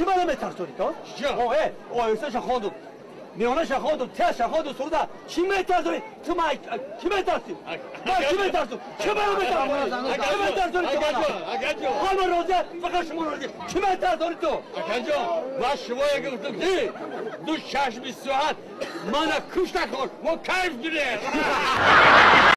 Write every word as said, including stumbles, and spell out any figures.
چما نمیترسونی تو؟ چه؟ اوه اوه شخوندم میانه شخوندم ته شخوندم سروده چی میترسونی؟ تو ما چی میترسی؟ ما چی میترسون؟ چما نمیترسونی؟ چی میترسونی تو ما؟ اگر جو همه روزه فقط شما روزه چی میترسونی تو؟ اگر جو و شما اگه گفتم دی دو شش بیست ساعت من کشته کن و کیف گیره